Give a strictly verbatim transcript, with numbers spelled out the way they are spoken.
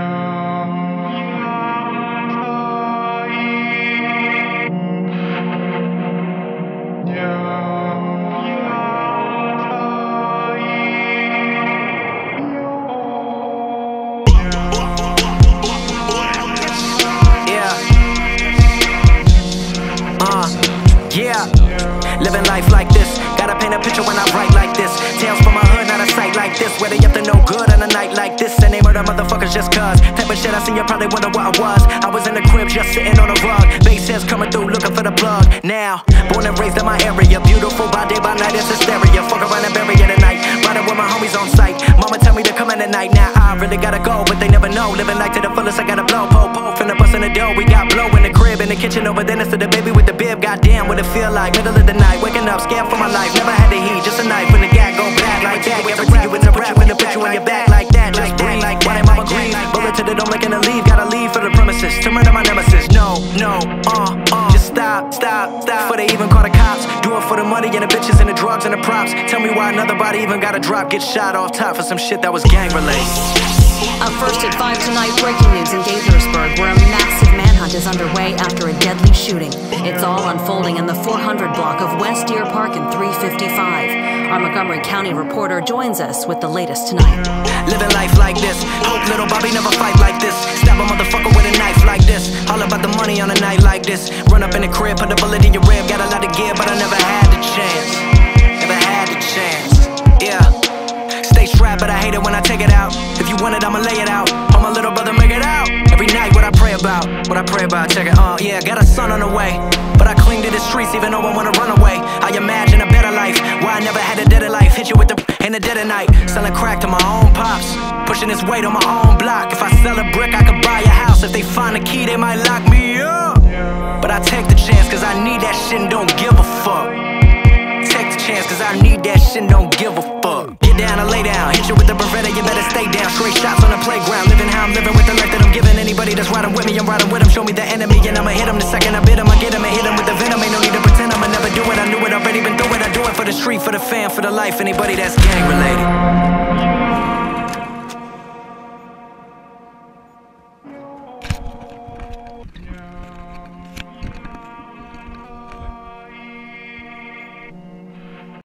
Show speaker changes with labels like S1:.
S1: Yeah, living life like this. Gotta paint a picture when I write like this. Tales from my hood, not a sight like this. Where they up to no good on a night like this. And they murder motherfuckers just cuz. Type of shit I seen, you probably wonder what I was. I was in the crib just sitting on a rug. Bass heads coming through looking for the plug. Now, born and raised in my area. Beautiful by day, by night, it's hysteria. Fuck around and bury it at night. Riding with my homies on sight. Mama tell me to come in at night. Now I really gotta go, but they never know. Living life to the fullest, I gotta blow. Po, po, finna bust in the dough. We got blow in the crib, in the kitchen over there. Next to the baby with the bib. Goddamn, what it feel like. Middle of the night, waking up, scared for my life. Never had the heat, just a knife when the gat go black like that. Guarantee you it's a rap when the put you on your back like that. Just breathe, like why they mama grieve. Bullet to the dome like in the leave. Gotta leave for the premises to murder my nemesis. No, no, uh, uh. Just stop, stop, stop. Before they even call the cops. Do it for the money and the bitches and the drugs and the props. Tell me why another body even got a drop. Get shot off top for some shit that was gang related.
S2: Up first at five tonight, breaking news in Gaithersburg, where a massive manhunt is underway after a deadly shooting. It's all unfolding in the four hundred block of West Deer Park and three fifty-five. Our Montgomery County reporter joins us with the latest tonight.
S1: Living life like this. Hope little Bobby never fight like this. Stab a motherfucker with a knife like this. All about the money on a night like this. Run up in the crib, put a bullet in your rib. Got a lot of gear, but I never had the chance. Never had the chance. Yeah. Stay strapped, but I hate it when I take it out. If you want it, I'ma lay it out. Oh, my little brother, make it out. Every night, what I pray about, what I pray about, check it. Uh, yeah, got a son on the way, but I cling to the streets, even though I wanna run away. I imagine a better life, why I never had a deader life. Hit you with the in the dead of night, selling crack to my own pops, pushing this weight on my own block. If I sell a brick, I could buy a house. If they find a key, they might lock me up. But I take the chance, cause I need that shit and don't give a fuck. Take the chance, cause I need that shit and don't give a fuck. Get down and lay down, hit you with the Beretta, you better stay down. Straight shots on the playground, living how I'm living with the life that I'm giving. Anybody that's riding with me, I'm riding with them. Show me the enemy and I'ma hit them. The second I bid him, I get him and hit him with the venom. Ain't no need to pretend I'ma never do it, I knew it, already been through it. I do it for the street, for the fam, for the life, anybody that's gang related.